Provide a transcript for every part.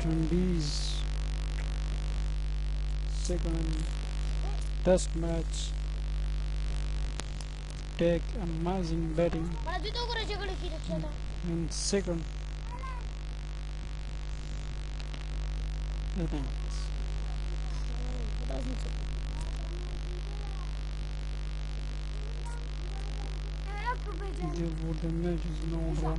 West Indies second test match take amazing batting in second innings. The match is now drawn.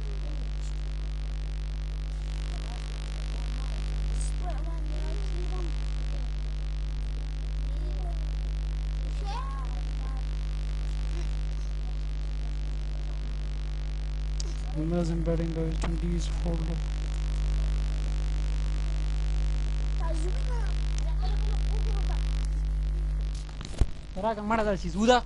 Amazing batting by West Indies for Raga mana dal si sudah.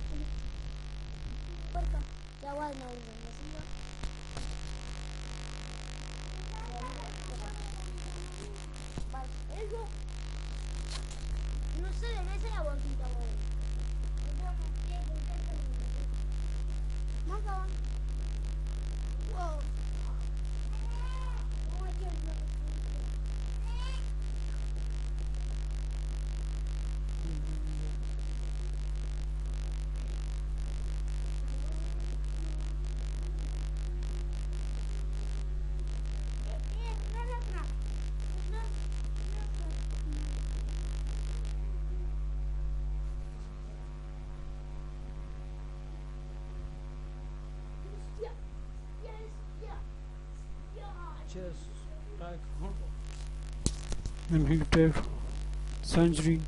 Chase strike and he played century.